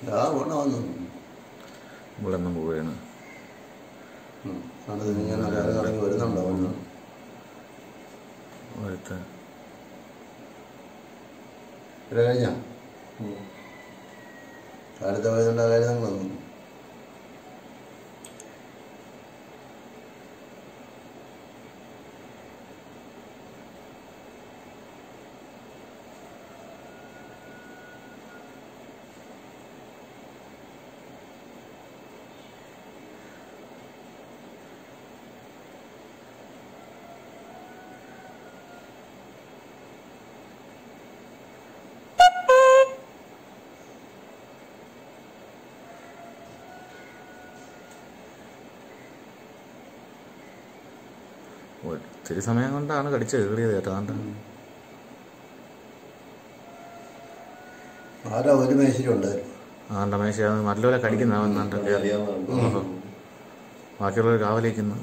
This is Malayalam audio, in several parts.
ഇവിടെ ഒന്നും പോവുകയാണ്. കഴിഞ്ഞ കാലത്ത് പോയതുകൊണ്ട് കാര്യം വന്നു. ഒത്തിരി സമയം കൊണ്ടാണ് കടിച്ച് കീറിയത് കേട്ടോ. ആരാ ഒരു മേശയിലുണ്ടായിരുന്നു. ആണ്ട മേശ നല്ലപോലെ കടിക്കുന്ന ബാക്കിയുള്ളവർ കാവലിക്കുന്നു.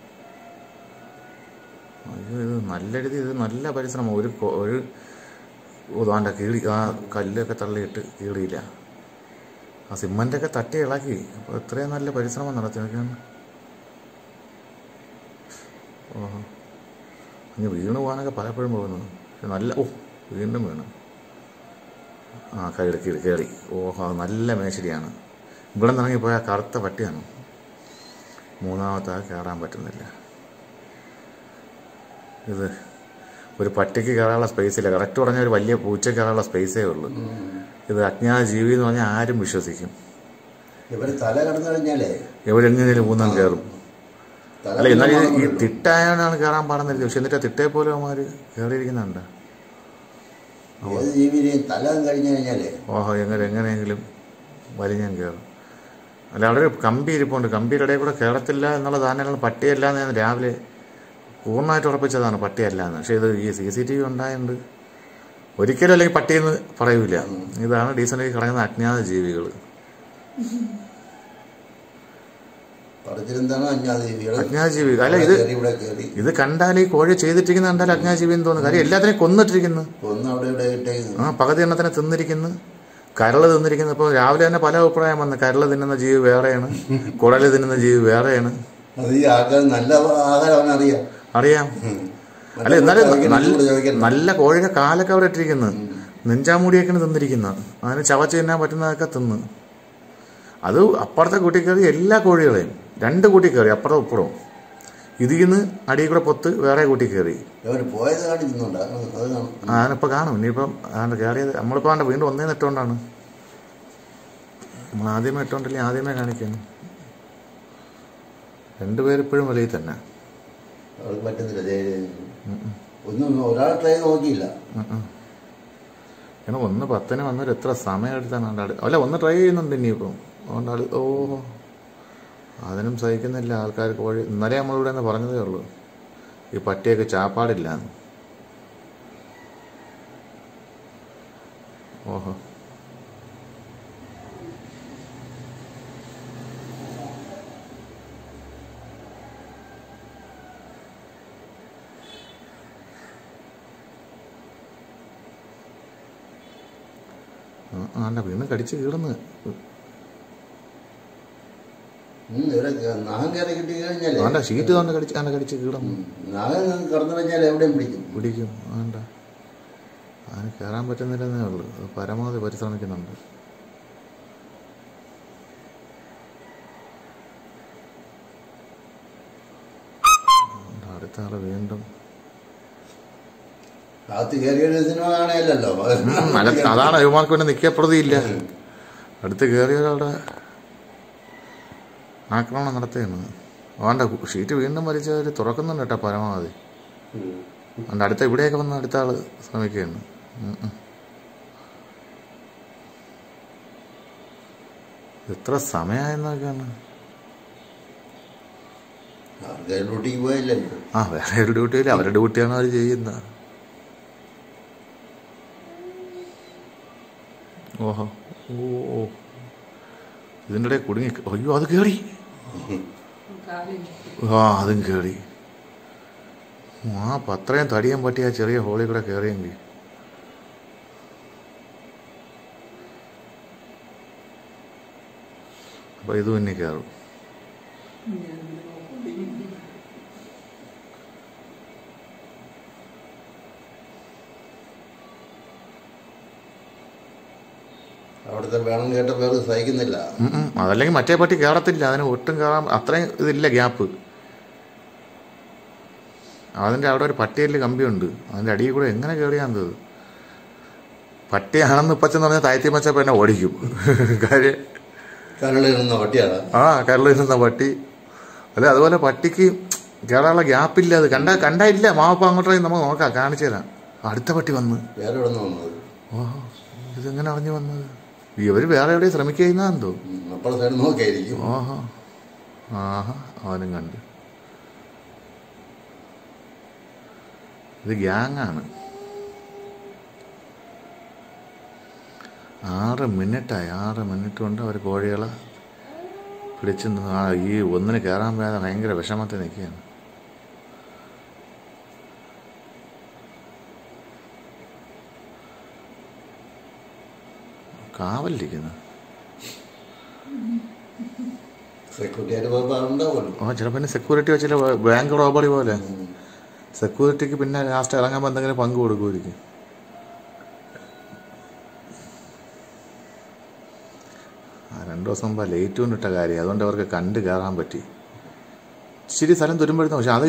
അയ്യോ ഇത് നല്ല രീതി, ഇത് നല്ല പരിശ്രമം. ഒരു ആണ്ട കീറി ആ കല്ലൊക്കെ തള്ളിയിട്ട് കീറിയില്ല. ആ സിമ്മൻ്റൊക്കെ തട്ടി ഇളക്കി. അപ്പോൾ ഇത്രയും നല്ല പരിശ്രമം നടത്തി നോക്കിയാണ്. ഓഹോ ഇനി വീണ് പോകാനൊക്കെ പലപ്പോഴും പോകുന്നത്. പക്ഷെ നല്ല വീണ്ടും വീണ്. കയറി. ഓഹോ നല്ല മേശരിയാണ്. ഇവിടെ നിന്ന് ഇറങ്ങിപ്പോയാൽ കറുത്ത പട്ടിയാണ്. മൂന്നാമത്തെ കയറാൻ പറ്റുന്നില്ല. ഇത് ഒരു പട്ടിക്ക് കയറാനുള്ള സ്പേസില്ല. കറക്റ്റ് പറഞ്ഞാൽ ഒരു വലിയ പൂച്ചയ്ക്ക് കയറാനുള്ള സ്പേസേ ഉള്ളൂ. ഇത് അജ്ഞാത ജീവി എന്ന് പറഞ്ഞാൽ ആരും വിശ്വസിക്കും. എവിടെയെങ്കിലും ഊന്നാൻ കയറും. അല്ല എന്നാലും ഈ തിട്ടായാണ് കയറാൻ പാടുന്നില്ല. പക്ഷെ എന്നിട്ട് തിട്ടയെ പോലെ അവന്മാർ കയറിയിരിക്കുന്നുണ്ട്. ഓഹോ എങ്ങനെയെങ്കിലും വലിഞ്ഞാൻ കയറും. അല്ല അവിടെ ഒരു കമ്പി ഇരിപ്പുണ്ട്. കമ്പിയുടെ ഇടയിൽ കൂടെ കയറത്തില്ല എന്നുള്ള ധാരണകൾ. പട്ടിയല്ല എന്ന് ഞാൻ രാവിലെ പൂർണ്ണമായിട്ട് ഉറപ്പിച്ചതാണ് പട്ടിയല്ല എന്ന്. പക്ഷെ ഇത് ഈ CCTV ഉണ്ടായതുകൊണ്ട് ഒരിക്കലും അല്ലെങ്കിൽ പട്ടിയെന്ന് പറയൂല. ഇതാണ് ഡീസൻ്റായി കിടക്കുന്ന അജ്ഞാത ജീവികൾ. അജ്ഞാത ജീവി. അല്ല ഇത് കണ്ടാൽ ഈ കോഴി ചെയ്തിട്ടിരിക്കുന്ന കണ്ടാൽ അജ്ഞാത ജീവി എന്ന് തോന്നുന്നു. കാര്യം എല്ലാത്തിനെയും കൊന്നിട്ടിരിക്കുന്നു. പകുതി എണ്ണത്തിനെ തിന്നിരിക്കുന്നു. കരള് തിന്നിരിക്കുന്നു. ഇപ്പോൾ രാവിലെ തന്നെ പല അഭിപ്രായം വന്നു. കരള് തിന്നുന്ന ജീവി വേറെയാണ്, കുടല് തിന്നുന്ന ജീവി വേറെയാണ്. അറിയാം. അല്ല എന്നാലും നല്ല കോഴിയുടെ കാലൊക്കെ അവിടെ ഇട്ടിരിക്കുന്നു. നെഞ്ചാമൂടിയൊക്കെയാണ് തിന്നിരിക്കുന്നത്. അതിന് ചവച്ച് തിന്നാൻ പറ്റുന്നതൊക്കെ തിന്ന്. അത് അപ്പുറത്തെ കൂട്ടി കയറി എല്ലാ കോഴികളെയും 2 കൂട്ടി കയറി അപ്പുറം ഉപ്പുറവും. ഇതിൽ നിന്ന് അടിയിൽ കൂടെ പൊത്ത് വേറെ കൂട്ടി കയറി. അതിനിപ്പോൾ കാണും. ഇനിയിപ്പം അതാണ്ട് കയറിയത് നമ്മളിപ്പോൾ ആണ്ട് വീണ്ടും ഒന്നേ നെട്ടുകൊണ്ടാണ്. നമ്മൾ ആദ്യമേ ഇട്ടുകൊണ്ടില്ലേ ആദ്യമേ കാണിക്കുന്നു. 2 പേരിപ്പോഴും വെളിയിൽ തന്നെ. കാരണം 1:10 വന്നൊരു എത്ര സമയം എടുത്താണ്. അല്ല ഒന്ന് ട്രൈ ചെയ്യുന്നുണ്ട് ഇനിയിപ്പം. അതുകൊണ്ട് അതിനും സഹിക്കുന്നില്ല ആൾക്കാർ. കോഴി ഇന്നലെ നമ്മളിവിടെ നിന്ന് പറഞ്ഞതേ ഉള്ളൂ ഈ പട്ടിയൊക്കെ ചാപ്പാടില്ല. ഓഹോ ആണ്ട വീണ്ടും കടിച്ച് കീറുന്നു. ഷീറ്റ് കൊണ്ട് കടിച്ച് കീറും. പിടിക്കും. വേണ്ട അതിന് കയറാൻ പറ്റുന്നില്ലെന്നേ ഉള്ളൂ. പരമാവധി പരിശ്രമിക്കുന്നുണ്ട്. അടുത്ത ആള് വീണ്ടും അതാണ് ഇവമാർക്ക് വേണ്ടി നിൽക്കപ്പെടുത്തിയില്ല. അടുത്ത് കയറിയവരവിടെ ആക്രമണം നടത്തുകയാണ്. വേണ്ട ഷീറ്റ് വീണ്ടും വലിച്ചവർ തുറക്കുന്നുണ്ട് കേട്ടോ പരമാവധി. അതുകൊണ്ട് അടുത്ത ഇവിടെയൊക്കെ വന്ന് അടുത്ത ആള് ശ്രമിക്കുകയാണ്. എത്ര സമയമായെന്നൊക്കെയാണ്. വേറെ ഒരു ഡ്യൂട്ടിയില്ല. അവരുടെ ഡ്യൂട്ടിയാണ് അവർ ചെയ്യുന്നത്. ഓഹോ ഇതിൻ്റെ ഇടയിൽ കുടുങ്ങി. അയ്യോ അത് കയറി. അതും കയറി. അത്രയും തടിയാൻ പറ്റിയ ചെറിയ ഹോളിൽ കൂടെ കയറിയെങ്കിൽ അപ്പോൾ ഇത് പിന്നെ കയറും. അവിടുത്തെ വേണം കേട്ട പേര് സഹിക്കുന്നില്ല. അതല്ലെങ്കിൽ മറ്റേ പട്ടി കയറത്തില്ല, അതിന് ഒട്ടും കയറാൻ അത്രയും ഇതില്ല, ഗ്യാപ്പ്. അതിൻ്റെ അവിടെ ഒരു പട്ടിയിൽ കമ്പിയുണ്ട്, അതിൻ്റെ അടിയിൽ കൂടെ എങ്ങനെ കയറിയാന്തത്. പട്ടിയാണെന്ന് ഇപ്പച്ചെന്ന് പറഞ്ഞാൽ താഴ്ത്തി മച്ചപ്പോൾ എന്നെ ഓടിക്കും. കാര്യം കരളിരുന്ന പട്ടിയാണ്. കരളിരുന്ന പട്ടി. അല്ല അതുപോലെ പട്ടിക്ക് കയറാനുള്ള ഗ്യാപ്പില്ല. അത് കണ്ടായില്ല മാവപ്പം അങ്ങോട്ടേ നമുക്ക് നോക്കാം, കാണിച്ചു തരാം. അടുത്ത പട്ടി വന്ന് വേറെ എവിടെ നിന്ന് വന്നത്? ഓഹോ, ഇതെങ്ങനെ അറിഞ്ഞു വന്നത്? ഇവർ വേറെ എവിടെയും ശ്രമിക്കുന്നതെന്തോ. അപ്പോൾ സൈഡ് നോക്കിയായിരിക്കും. ഓഹോ, ആഹാ, അവനും കണ്ട്. ഇത് ഗ്യാങ്ങാണ്. 6 മിനിറ്റായി. 6 മിനിറ്റ് കൊണ്ട് അവർ കോഴികളെ പിടിച്ച് ഈ ഒന്നിന് കയറാൻ പോയാൽ ഭയങ്കര വിഷമത്തിൽ നിൽക്കുകയാണ്. കാവലിരിക്കുന്നു. ചിലപ്പോൾ സെക്യൂരിറ്റി വെച്ചില്ല, ബാങ്ക് റോബറി പോലെ. സെക്യൂരിറ്റിക്ക് പിന്നെ ലാസ്റ്റ് ഇറങ്ങുമ്പോൾ എന്തെങ്കിലും പങ്ക് കൊടുക്കുമായിരിക്കും. ആ 2 ദിവസം മുമ്പ് ലേറ്റ് കൊണ്ടിട്ട കാര്യം, അതുകൊണ്ട് അവർക്ക് കണ്ട് കയറാൻ പറ്റി. ഇച്ചിരി സ്ഥലം തുരുമ്പെടുത്തു. പക്ഷെ അത്